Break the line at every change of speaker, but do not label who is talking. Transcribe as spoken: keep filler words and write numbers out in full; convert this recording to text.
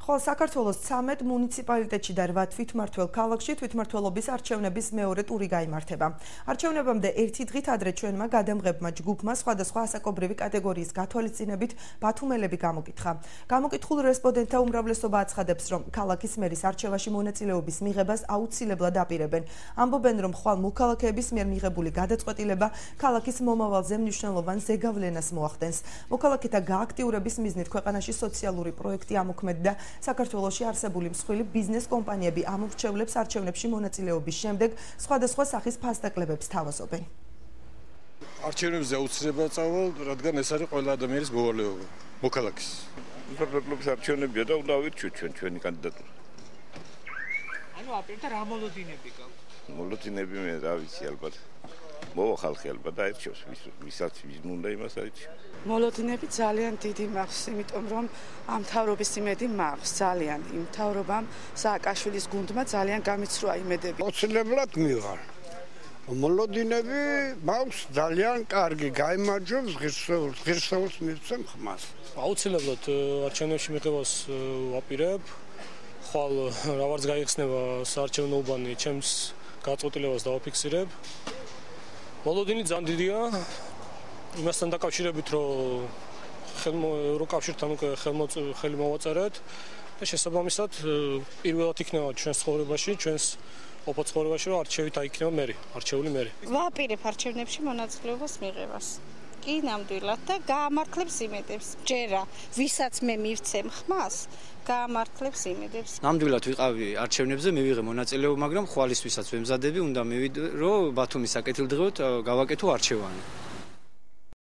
ხოლო საქართველოს ცამეტ მუნიციპალიტეტში და რვა თვითმმართველ ქალაქში თვითმმართველობის არჩევნების მეორე ტური გაიმართება. არჩევნებამდე ერთი დღით ადრე ჩვენმა გადამღებმა ჯგუფმა სხვადასხვა ასაკობრივი კატეგორიის გათვალისწინებით ბათუმელები გამოკითხა. გამოკითხულ რესპონდენტთა უმრავლესობა აცხადებს, რომ ქალაქის მერის არჩევაში მონაწილეობის მიღებას აუცილებლად აპირებენ. ამბობენ, რომ ხვალ მოქალაქეების მიერ მიღებული გადაწყვეტილება ქალაქის მომავალზე მნიშვნელოვან ზეგავლენას მოახდენს. მოქალაქეთა გააქტიურების მიზნით ქვეყანაში სოციალური პროექტი ამოქმედდა. საქართველოში არსებული მსხვილი ბიზნეს კომპანიები ამორჩევლებს არჩევნებში მონაწილეობის შემდეგ სხვადასხვა სახის ფასდაკლებებს თავაზობენ.
არჩევნებზე აუცილებლად წავალ, რადგან ეს არის ყველა ადამიანის მოვალეობა, მოქალაქის.
საქართველოს არჩევნებია და უნდა ავირჩიოთ ჩვენ ჩვენი კანდიდატურა.
ანუ აპირებთ რა მოლოდინები გაქვთ?
მოლოდინები მე რა ვიცი ალბათ. მოვა ხალხი ალბათ აირჩევს, ვისაც უნდა იმას აირჩევს.
მოლოდინები ძალიან დიდი მაქვს, იმიტომ რომ ამ მთავრობის იმედი მაქვს ძალიან. იმ მთავრობამ სააკაშვილის გუნდმა ძალიან გამიცრუა იმედები.
აუცილებლად მივარ. მოლოდინები მაქვს ძალიან კარგი, გაიმარჯვებს ღირსეულს, ღირსეულს მივცემ ხმას.
აუცილებლად არჩევნებში მიღებას ვაპირებ. ხვალ რაღაც გაიხსნება საარჩევნო უბანი, ჩემს გაწყვეტილებას დავაფიქსირებ. მოლოდინი ძალიან დიდია. იმასთან დაკავშირებით, რომ ევროკავშირთან უკვე ხელი მოვაწერეთ და შესაბამისად პირველად იქნება ჩვენს ცხოვრებაში, ჩვენს ყოფა ცხოვრებაში, რომ არჩევით აიქნება მერი, არჩეული მერი.
ვაპირებ არჩევნებში მონაწილეობას მიღებას. კი, ნამდვილად და გაამართლებს იმედებს. ჯერა, ვისაც მე მივცემ ხმას, გაამართლებს იმედებს.
ნამდვილად ვიყავი არჩევნებზე, მივიღე მონაწილეობა, მაგრამ ხვალისთვისაც ვემზადები, უნდა მივიდრო ბათუმის საკეთილდღეოდ გავაკეთო არჩევანი.